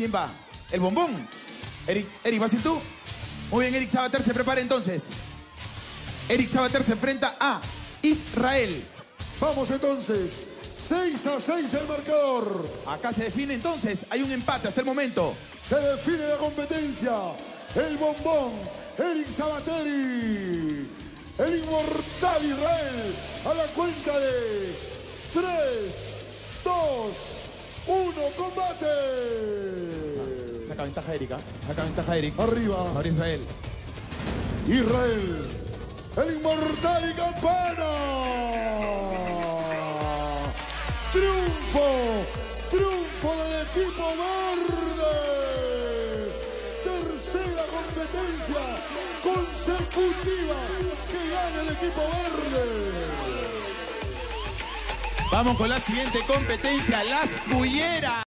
¿Quién va? El bombón. Eric, ¿vas a ir tú? Muy bien, Eric Sabater se prepara entonces. Eric Sabater se enfrenta a Israel. Vamos entonces. 6-6 el marcador. Acá se define entonces. Hay un empate hasta el momento. Se define la competencia. El bombón, Eric Sabateri. El inmortal Israel. A la cuenta de 3, 2, 1, combate. Saca ventaja Eric, ¿eh? Saca ventaja Eric. Arriba. Ahora Israel. Israel. El inmortal y campana. Triunfo. Triunfo del equipo verde. Tercera competencia consecutiva que gana el equipo verde. Vamos con la siguiente competencia, las culleras.